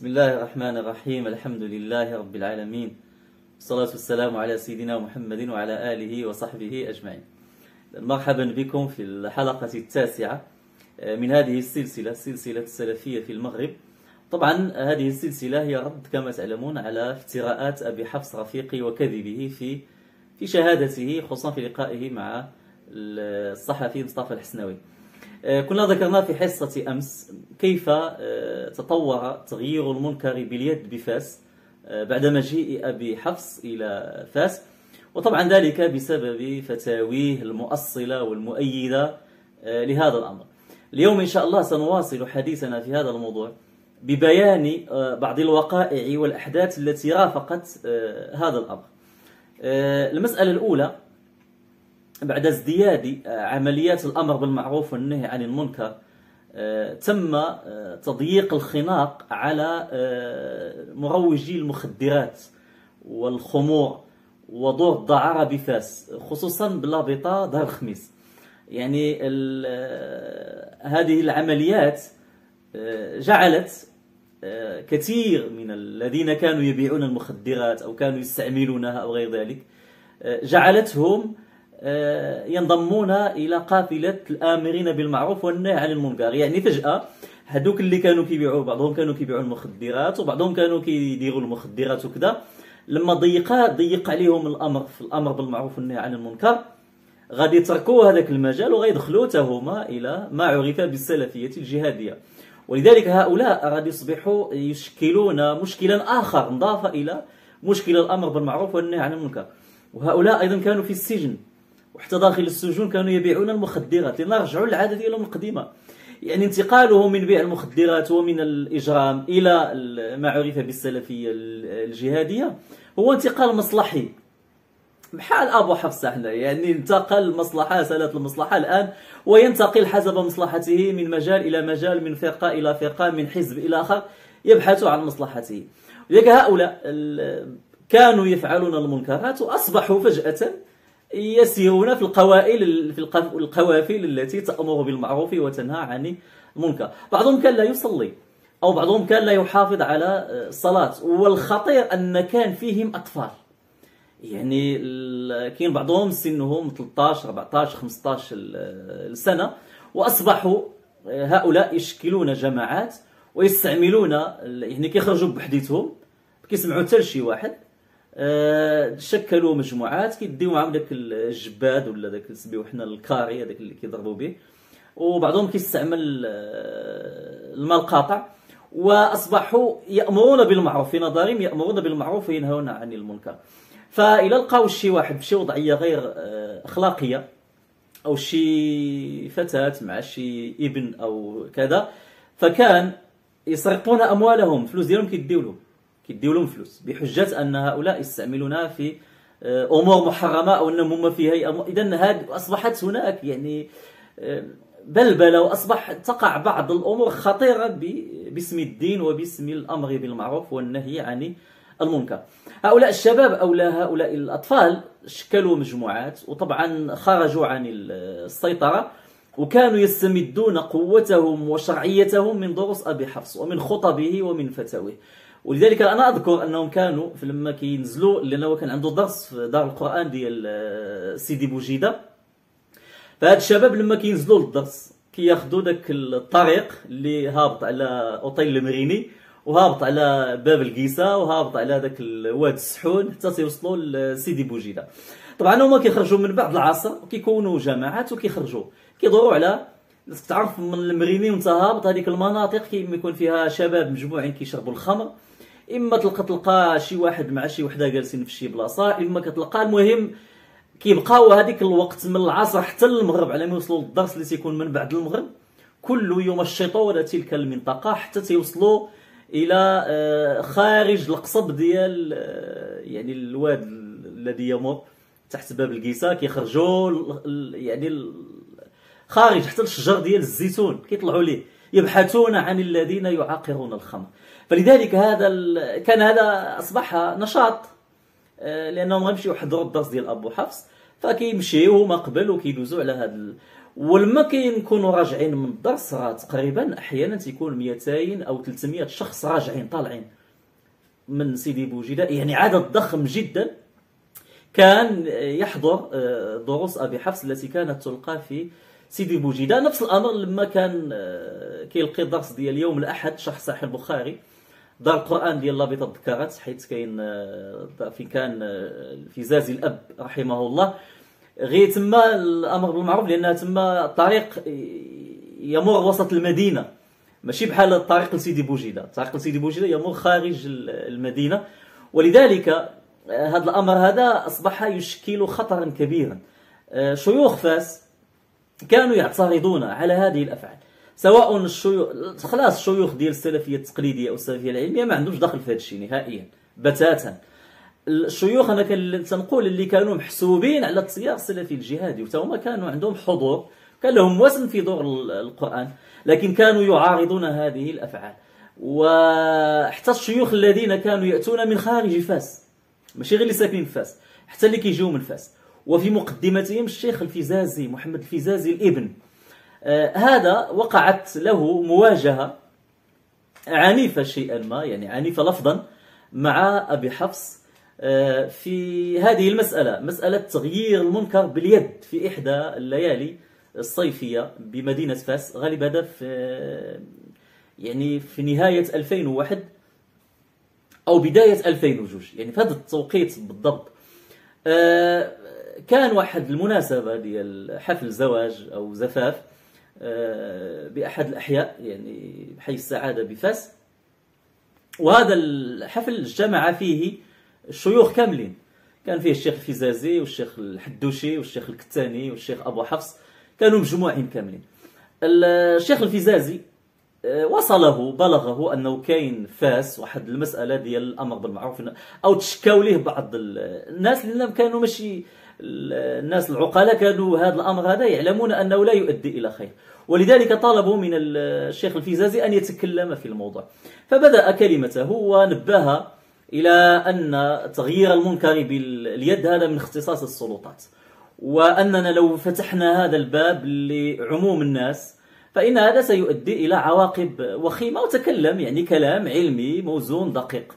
بسم الله الرحمن الرحيم. الحمد لله رب العالمين، والصلاة والسلام على سيدنا محمد وعلى آله وصحبه أجمعين. مرحبا بكم في الحلقة التاسعة من هذه السلسلة، سلسلة السلفية في المغرب. طبعا هذه السلسلة هي رد كما تعلمون على افتراءات أبي حفص رفيقي وكذبه في شهادته، خصوصا في لقائه مع الصحفي مصطفى الحسناوي. كنا ذكرنا في حصة أمس كيف تطور تغيير المنكر باليد بفاس بعد مجيء أبي حفص إلى فاس، وطبعا ذلك بسبب فتاويه المؤصلة والمؤيدة لهذا الأمر. اليوم إن شاء الله سنواصل حديثنا في هذا الموضوع ببيان بعض الوقائع والأحداث التي رافقت هذا الأمر. المسألة الأولى: بعد ازدياد عمليات الأمر بالمعروف والنهي عن المنكر تم تضييق الخناق على مروجي المخدرات والخمور ودور الدعارة بفاس، خصوصا باللابطة دار الخميس. يعني هذه العمليات جعلت كثير من الذين كانوا يبيعون المخدرات أو كانوا يستعملونها أو غير ذلك، جعلتهم ينضمون إلى قافلة الآمرين بالمعروف والنهي عن المنكر. يعني فجأة هذوك اللي كانوا كيبيعوا، بعضهم كانوا كيبيعوا المخدرات وبعضهم كانوا كيديروا المخدرات وكذا، لما ضيق عليهم الأمر بالمعروف والنهي عن المنكر، غادي يتركوا هذاك المجال وغيدخلوا تهما إلى ما عرف بالسلفية الجهادية. ولذلك هؤلاء غادي يصبحوا يشكلون مشكلا آخر نضاف إلى مشكل الأمر بالمعروف والنهي عن المنكر. وهؤلاء أيضا كانوا في السجن، وحتى داخل السجون كانوا يبيعون المخدرات، لنرجعوا للعادة ديالهم القديمة. يعني انتقاله من بيع المخدرات ومن الإجرام إلى ما عرف بالسلفية الجهادية هو انتقال مصلحي، بحال أبو حفص احنا. يعني انتقل المصلحة، سالت المصلحة الآن، وينتقل حسب مصلحته من مجال إلى مجال، من فرقة إلى فرقة، من حزب إلى آخر، يبحث عن مصلحته. لذلك هؤلاء كانوا يفعلون المنكرات وأصبحوا فجأة يسيرون في القوافل التي تأمر بالمعروف وتنهى عن المنكر. بعضهم كان لا يصلي، أو بعضهم كان لا يحافظ على الصلاة، والخطير أن كان فيهم أطفال. يعني كاين بعضهم سنهم 13 14 15 سنة، وأصبحوا هؤلاء يشكلون جماعات ويستعملون، يعني كيخرجوا بوحديتهم، كيسمعوا حتى لشي واحد، شكلوا مجموعات كيديو معهم داك الجباد ولا داك نسميوه حنا الكاري، هذاك اللي كيضربوا به، وبعضهم كيستعمل الماء القاطع، واصبحوا يأمرون بالمعروف، في نظرهم يأمرون بالمعروف وينهون عن المنكر. فإلا لقاو شي واحد بشي وضعية غير أخلاقية، أو شي فتاة مع شي ابن أو كذا، فكان يسرقون أموالهم، فلوس ديالهم كيديو لهم فلوس بحجة أن هؤلاء يستعملونها في أمور محرمة أو أنهم هم فيها. إذن هذه أصبحت هناك يعني بلبلة، وأصبح تقع بعض الأمور خطيرة باسم الدين وباسم الأمر بالمعروف والنهي عن المنكر. هؤلاء الشباب أو هؤلاء الأطفال شكلوا مجموعات، وطبعا خرجوا عن السيطرة، وكانوا يستمدون قوتهم وشرعيتهم من دروس أبي حفص ومن خطبه ومن فتاويه. ولذلك أنا أذكر أنهم كانوا لما كينزلوا، لأنه كان عنده درس في دار القرآن ديال سيدي بوجيدة، فهاد الشباب لما كينزلوا للدرس كياخذوا داك الطريق اللي هابط على أوطيل المريني، وهابط على باب القيسة، وهابط على داك الواد السحون، حتى توصلوا لسيدي بوجيدة. طبعا هما كيخرجوا من بعد العصر وكيكونوا جماعات وكيخرجوا كيدوروا على، تعرف من المريني وانت هابط هذيك المناطق كيما يكون فيها شباب مجموعين كيشربوا الخمر، اما تلقى شي واحد مع شي وحده جالسين في شي بلاصه، اما كتلقى، المهم كيبقاو هذيك الوقت من العصر حتى المغرب على ما يوصلوا للدرس اللي تيكون من بعد المغرب، كل يوم يمشطوا تلك المنطقه حتى تيوصلوا الى خارج القصب ديال يعني الواد الذي يمر تحت باب القيسه، كيخرجوا يعني خارج حتى الشجر ديال الزيتون كيطلعوا ليه، يبحثون عن الذين يعاقرون الخمر. فلذلك كان هذا أصبح نشاط، لأنهم غيمشيو يحضروا الدرس ديال أبو حفص، فكيمشيو هما قبل وكيدوزوا على هذا ولما كنكونوا راجعين من الدرس راه تقريبا احيانا تيكون 200 او 300 شخص راجعين طالعين من سيدي بوجيده، يعني عدد ضخم جدا كان يحضر دروس ابي حفص التي كانت تلقى في سيدي بوجيده. نفس الامر لما كان كيلقي الدرس ديال يوم الاحد شرح صحيح البخاري، دار القران ديال لابطه الذكرات، حيث كاين كان الفيزازي الاب رحمه الله، غير تما الامر بالمعروف لان تما الطريق يمر وسط المدينه، ماشي بحال الطريق لسيدي بوجيده. الطريق لسيدي بوجيده يمر خارج المدينه، ولذلك هذا الامر هذا اصبح يشكل خطرا كبيرا. شيوخ فاس كانوا يعترضون على هذه الافعال، سواء الشيوخ خلاص الشيوخ ديال السلفيه التقليديه او السلفيه العلميه ما عندهمش دخل في هذا الشيء نهائيا بتاتا. الشيوخ انا تنقول اللي كانوا محسوبين على التيار السلفي الجهادي وتا هما كانوا عندهم حضور، كان لهم وزن في دور القرآن، لكن كانوا يعارضون هذه الافعال. وحتى الشيوخ الذين كانوا ياتون من خارج فاس، ماشي غير اللي ساكنين في فاس، حتى اللي كيجيو من فاس، وفي مقدمتهم الشيخ الفيزازي محمد الفيزازي الابن، هذا وقعت له مواجهه عنيفه شيئا ما، يعني عنيفه لفظا، مع ابي حفص في هذه المسألة، مسألة تغيير المنكر باليد في إحدى الليالي الصيفية بمدينة فاس، غالبا هذا في نهاية 2001 أو بداية 2002، يعني في هذا التوقيت بالضبط. كان واحد المناسبة ديال حفل زواج أو زفاف بأحد الأحياء، يعني بحي السعادة بفاس، وهذا الحفل اجتمع فيه الشيوخ كاملين، كان فيه الشيخ الفيزازي والشيخ الحدوشي والشيخ الكتاني والشيخ أبو حفص، كانوا مجموعين كاملين. الشيخ الفيزازي بلغه أنه كاين فاس واحد المسألة ديال الأمر بالمعروف، أو تشكاو ليه بعض الناس لأنهم كانوا ماشي الناس العقلاء، كانوا هذا الأمر هذا يعلمون أنه لا يؤدي إلى خير، ولذلك طالبوا من الشيخ الفيزازي أن يتكلم في الموضوع. فبدأ كلمته ونبه إلى أن تغيير المنكر باليد هذا من اختصاص السلطات، وأننا لو فتحنا هذا الباب لعموم الناس فإن هذا سيؤدي إلى عواقب وخيمة، وتكلم يعني كلام علمي موزون دقيق.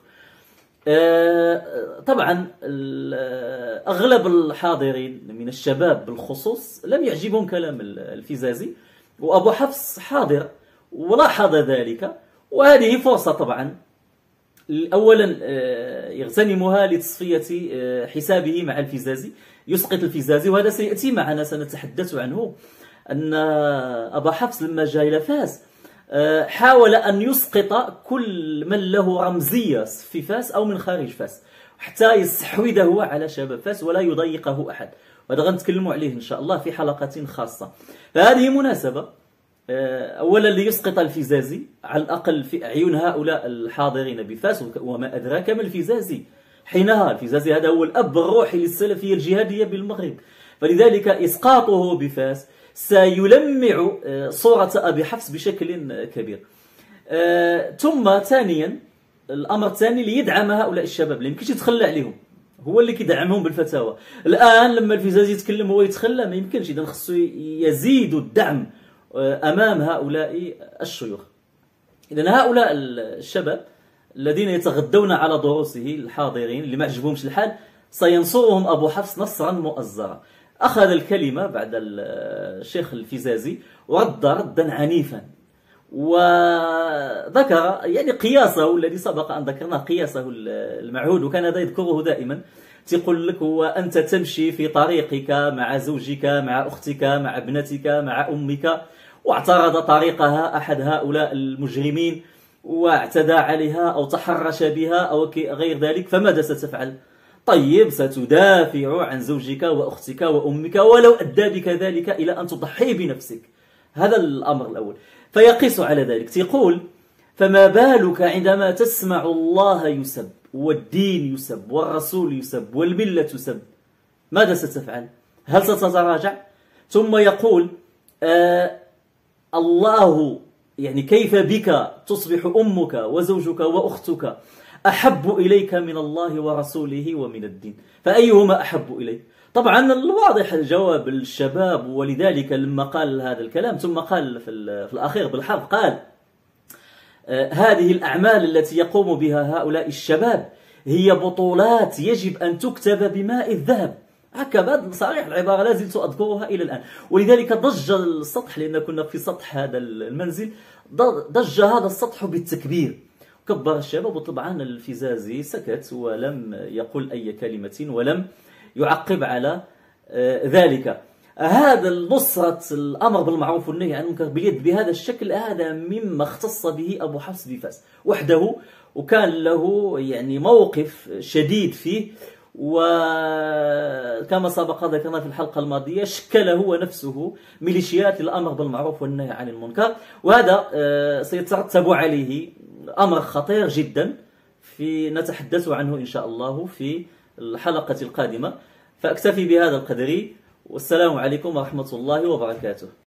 طبعا أغلب الحاضرين من الشباب بالخصوص لم يعجبهم كلام الفيزازي، وأبو حفص حاضر ولاحظ ذلك، وهذه فرصة طبعا أولا يغتنمها لتصفية حسابه مع الفيزازي، يسقط الفيزازي، وهذا سيأتي معنا سنتحدث عنه. أن أبا حفص لما جاء إلى فاس حاول أن يسقط كل من له رمزية في فاس أو من خارج فاس، حتى يستحوذه على شباب فاس ولا يضيقه أحد، وهذا غنتكلموا عليه إن شاء الله في حلقات خاصة. فهذه مناسبة أولا ليسقط الفيزازي على الأقل في أعين هؤلاء الحاضرين بفاس، وما أدراك ما الفيزازي حينها. الفيزازي هذا هو الأب الروحي للسلفية الجهادية بالمغرب، فلذلك إسقاطه بفاس سيلمع صورة أبي حفص بشكل كبير. ثم ثانيا الأمر الثاني ليدعم هؤلاء الشباب، لا يمكنش يتخلى عليهم، هو اللي كيدعمهم بالفتاوى. الآن لما الفيزازي يتكلم هو يتخلى، ما يمكنش، إذا خصو يزيد الدعم أمام هؤلاء الشيوخ. إذن هؤلاء الشباب الذين يتغدون على دروسه الحاضرين اللي ما عجبهمش الحال سينصرهم أبو حفص نصرا مؤزرا. أخذ الكلمة بعد الشيخ الفيزازي ورد ردا عنيفا، وذكر يعني قياسه الذي سبق أن ذكرناه، قياسه المعهود، وكان هذا يذكره دائما، تقول لك هو أنت تمشي في طريقك مع زوجك مع أختك مع ابنتك مع أمك، واعترض طريقها أحد هؤلاء المجرمين واعتدى عليها أو تحرش بها أو غير ذلك، فماذا ستفعل؟ طيب ستدافع عن زوجك وأختك وأمك ولو أدى بك ذلك إلى أن تضحي بنفسك. هذا الأمر الأول. فيقيس على ذلك، تقول فما بالك عندما تسمع الله يسب والدين يسب والرسول يسب والملة تسب، ماذا ستفعل؟ هل ستتراجع؟ ثم يقول الله يعني كيف بك تصبح أمك وزوجك وأختك أحب إليك من الله ورسوله ومن الدين، فأيهما أحب إليك؟ طبعا الواضح الجواب الشباب، ولذلك لما قال هذا الكلام ثم قال في الأخير بالحرف قال هذه الأعمال التي يقوم بها هؤلاء الشباب هي بطولات يجب أن تكتب بماء الذهب. هكذا صريح العبارة، لا زلت أذكرها إلى الآن. ولذلك ضج السطح، لأن كنا في سطح هذا المنزل، ضج هذا السطح بالتكبير، كبر الشباب. وطبعا الفزازي سكت ولم يقل أي كلمة ولم يعقب على ذلك. هذا النصرة الأمر بالمعروف والنهي عن المنكر باليد بهذا الشكل، هذا مما اختص به أبو حفص بفاس وحده، وكان له يعني موقف شديد فيه. وكما سبق ذكرنا في الحلقة الماضية، شكل هو نفسه ميليشيات الأمر بالمعروف والنهي عن المنكر، وهذا سيترتب عليه أمر خطير جدا نتحدث عنه إن شاء الله في الحلقة القادمة. فأكتفي بهذا القدر، والسلام عليكم ورحمة الله وبركاته.